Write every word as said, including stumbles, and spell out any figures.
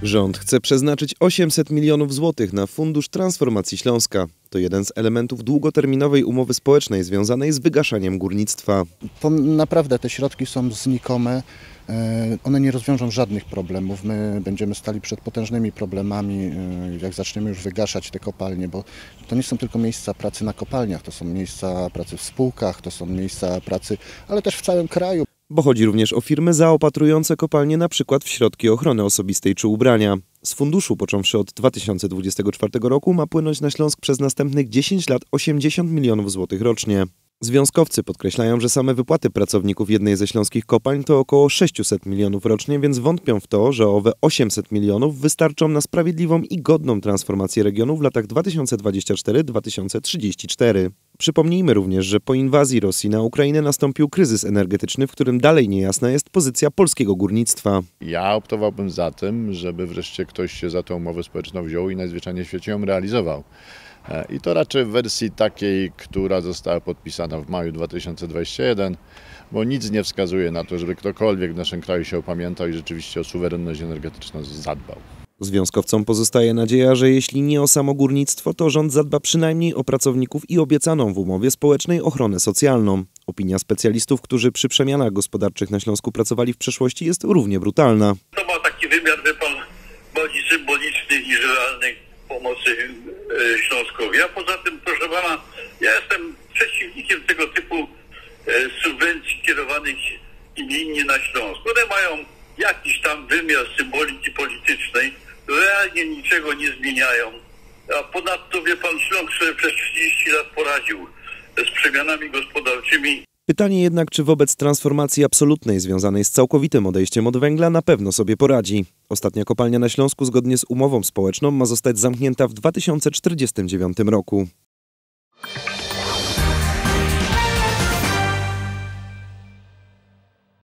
Rząd chce przeznaczyć osiemset milionów złotych na Fundusz Transformacji Śląska. To jeden z elementów długoterminowej umowy społecznej związanej z wygaszaniem górnictwa. To naprawdę te środki są znikome. One nie rozwiążą żadnych problemów. My będziemy stali przed potężnymi problemami, jak zaczniemy już wygaszać te kopalnie, bo to nie są tylko miejsca pracy na kopalniach, to są miejsca pracy w spółkach, to są miejsca pracy, ale też w całym kraju. Bo chodzi również o firmy zaopatrujące kopalnie na przykład w środki ochrony osobistej czy ubrania. Z funduszu, począwszy od dwa tysiące dwudziestego czwartego roku, ma płynąć na Śląsk przez następnych dziesięć lat osiemdziesiąt milionów złotych rocznie. Związkowcy podkreślają, że same wypłaty pracowników jednej ze śląskich kopalń to około sześćset milionów rocznie, więc wątpią w to, że owe osiemset milionów wystarczą na sprawiedliwą i godną transformację regionu w latach dwa tysiące dwudziestym czwartym do dwa tysiące trzydziestego czwartego. Przypomnijmy również, że po inwazji Rosji na Ukrainę nastąpił kryzys energetyczny, w którym dalej niejasna jest pozycja polskiego górnictwa. Ja optowałbym za tym, żeby wreszcie ktoś się za tą umowę społeczną wziął i najzwyczajniej w świecie ją realizował. I to raczej w wersji takiej, która została podpisana w maju dwa tysiące dwudziestego pierwszego, bo nic nie wskazuje na to, żeby ktokolwiek w naszym kraju się opamiętał i rzeczywiście o suwerenność energetyczną zadbał. Związkowcom pozostaje nadzieja, że jeśli nie o samo górnictwo, to rząd zadba przynajmniej o pracowników i obiecaną w umowie społecznej ochronę socjalną. Opinia specjalistów, którzy przy przemianach gospodarczych na Śląsku pracowali w przeszłości, jest równie brutalna. To ma taki wymiar, wie pan, bardziej symboliczny niż realnej pomocy Śląskowi. A poza tym, proszę pana, ja jestem przeciwnikiem tego typu subwencji kierowanych imiennie na Śląsk. One mają jakiś tam wymiar symboliki politycznej, realnie niczego nie zmieniają. A ponadto, wie pan, Śląsk sobie przez trzydzieści lat poradził z przemianami gospodarczymi. Pytanie jednak, czy wobec transformacji absolutnej związanej z całkowitym odejściem od węgla na pewno sobie poradzi. Ostatnia kopalnia na Śląsku zgodnie z umową społeczną ma zostać zamknięta w dwa tysiące czterdziestym dziewiątym roku.